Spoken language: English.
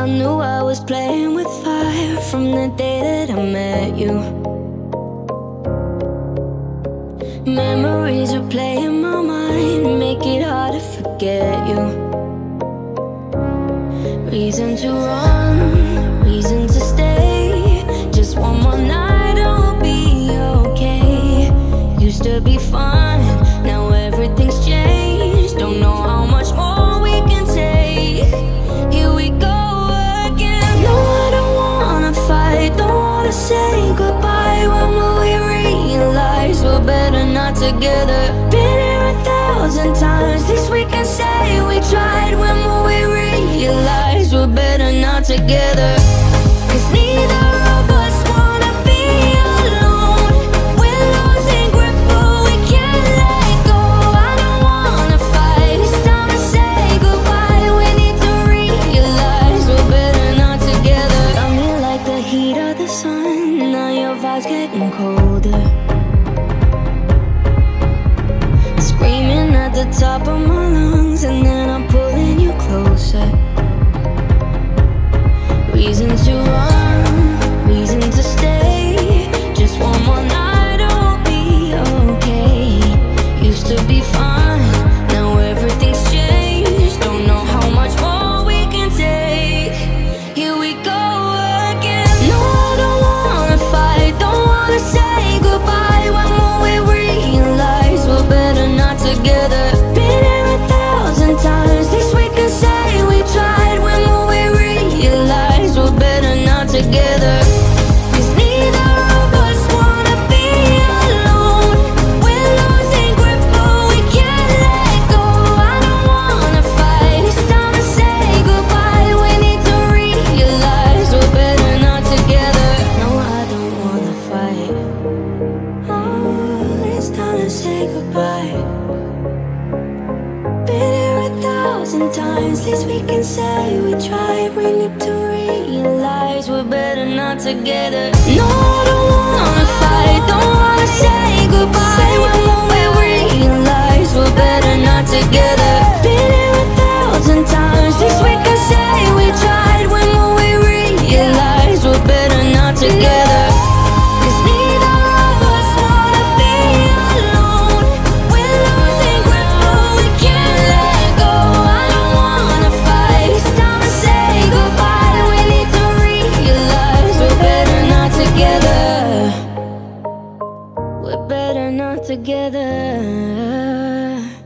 I knew I was playing with fire from the day that I met you. Memories replay in my mind, make it hard to forget you. Reason to run, reason to stay. Just one more night and we'll be okay. Used to be fun, now everything's changed. Don't know how much more we can take. Here we go again. No, I don't wanna fight, don't wanna say goodbye. When will we realize we're better not together? Been here 1,000 times, least we can say we tried. When will we realize we're better not together? 'Cause neither of us wanna be alone. We're losing grip but we can't let go. I don't wanna fight, it's time to say goodbye. We need to realize we're better not together. Got me like the heat of the sun, now your vibe's getting colder. Screaming at the top of my lungs, and then I'm pulling you closer. Reason to run, reason to stay. Just one more night and we'll be okay. Used to be fun, now everything's changed. Don't know how much more we can take. Here we go again. No, I don't wanna fight, don't wanna say goodbye. When will we realize we're better not together? Been here 1,000 times, least we can say we tried. When will we realize we're better not together? 'Cause neither of us wanna be alone. We're losing grip but we can't let go. I don't wanna fight, it's time to say goodbye. We need to realize we're better not together. No, I don't wanna fight. Oh, it's time to say goodbye. Been here 1,000 times, least we can say we tried. We need to realize we're better not together. No, I don't wanna fight, don't wanna say goodbye. When will we realize we're better not together? Been here 1,000 times, least we can say we tried. When will we realize we're better not together? 'Cause neither of us wanna be alone. We're losing grip but we can't let go. I don't wanna fight, it's time to say goodbye. We need to realize we're better not together. We're better not together.